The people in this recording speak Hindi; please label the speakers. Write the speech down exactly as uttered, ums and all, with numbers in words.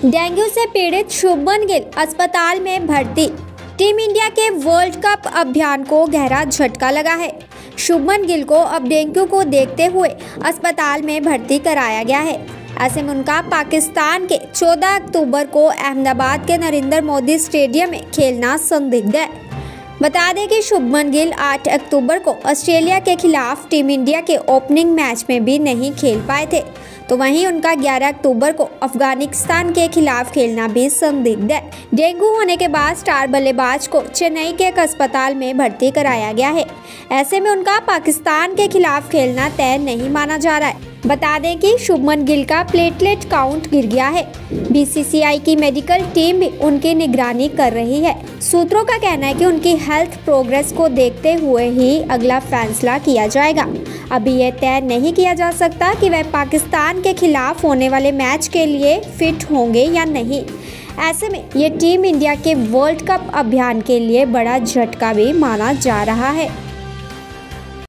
Speaker 1: डेंगू से पीड़ित शुभमन गिल अस्पताल में भर्ती। टीम इंडिया के वर्ल्ड कप अभियान को गहरा झटका लगा है। शुभमन गिल को अब डेंगू को देखते हुए अस्पताल में भर्ती कराया गया है। ऐसे में उनका पाकिस्तान के चौदह अक्टूबर को अहमदाबाद के नरेंद्र मोदी स्टेडियम में खेलना संदिग्ध है। बता दें कि शुभमन गिल आठ अक्टूबर को ऑस्ट्रेलिया के खिलाफ टीम इंडिया के ओपनिंग मैच में भी नहीं खेल पाए थे, तो वहीं उनका ग्यारह अक्टूबर को अफगानिस्तान के खिलाफ खेलना भी संदिग्ध है। डेंगू होने के बाद स्टार बल्लेबाज को चेन्नई के एक अस्पताल में भर्ती कराया गया है। ऐसे में उनका पाकिस्तान के खिलाफ खेलना तय नहीं माना जा रहा है। बता दें कि शुभमन गिल का प्लेटलेट काउंट गिर गया है। बीसीसीआई की मेडिकल टीम भी उनकी निगरानी कर रही है। सूत्रों का कहना है कि उनकी हेल्थ प्रोग्रेस को देखते हुए ही अगला फैसला किया जाएगा। अभी यह तय नहीं किया जा सकता कि वह पाकिस्तान के खिलाफ होने वाले मैच के लिए फिट होंगे या नहीं। ऐसे में ये टीम इंडिया के वर्ल्ड कप अभियान के लिए बड़ा झटका भी माना जा रहा है।